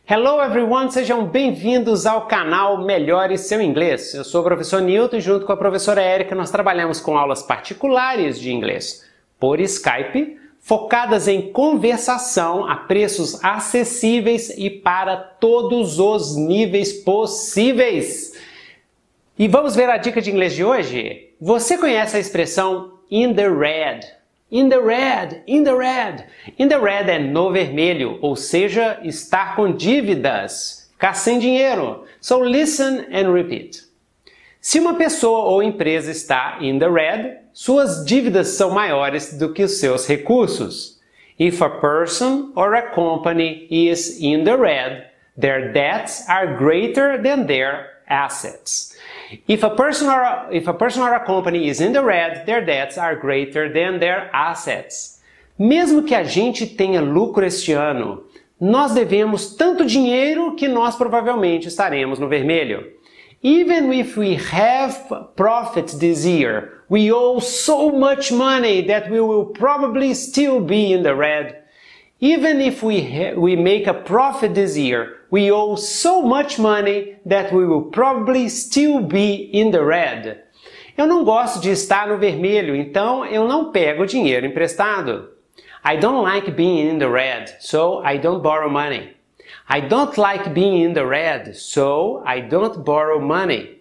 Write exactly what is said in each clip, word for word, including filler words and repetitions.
Hello everyone, sejam bem-vindos ao canal Melhore Seu Inglês. Eu sou o professor Newton e junto com a professora Érica nós trabalhamos com aulas particulares de inglês por Skype, focadas em conversação a preços acessíveis e para todos os níveis possíveis. E vamos ver a dica de inglês de hoje? Você conhece a expressão in the red? In the red, in the red. In the red é no vermelho, ou seja, estar com dívidas, ficar sem dinheiro. So listen and repeat. Se uma pessoa ou empresa está in the red, suas dívidas são maiores do que os seus recursos. If a person or a company is in the red, their debts are greater than their assets. If a person or a, if a person or a company is in the red, their debts are greater than their assets. Mesmo que a gente tenha lucro este ano, nós devemos tanto dinheiro que nós provavelmente estaremos no vermelho. Even if we have profit this year, we owe so much money that we will probably still be in the red. Even if we, we make a profit this year, we owe so much money that we will probably still be in the red. Eu não gosto de estar no vermelho, então eu não pego dinheiro emprestado. I don't like being in the red, so I don't borrow money. I don't like being in the red, so I don't borrow money.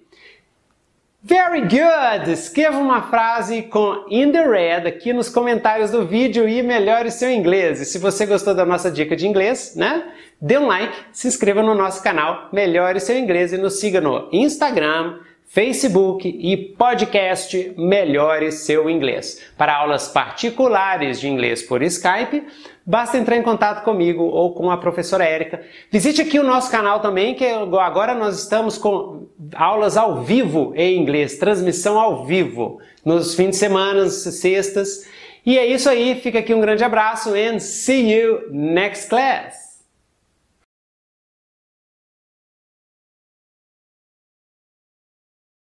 Very good! Escreva uma frase com in the red aqui nos comentários do vídeo e melhore seu inglês. E se você gostou da nossa dica de inglês, né? Dê um like, se inscreva no nosso canal Melhore Seu Inglês e nos siga no Instagram, Facebook e podcast Melhore Seu Inglês. Para aulas particulares de inglês por Skype, basta entrar em contato comigo ou com a professora Érica. Visite aqui o nosso canal também, que agora nós estamos com aulas ao vivo em inglês, transmissão ao vivo, nos fins de semana, sextas. E é isso aí, fica aqui um grande abraço and see you next class!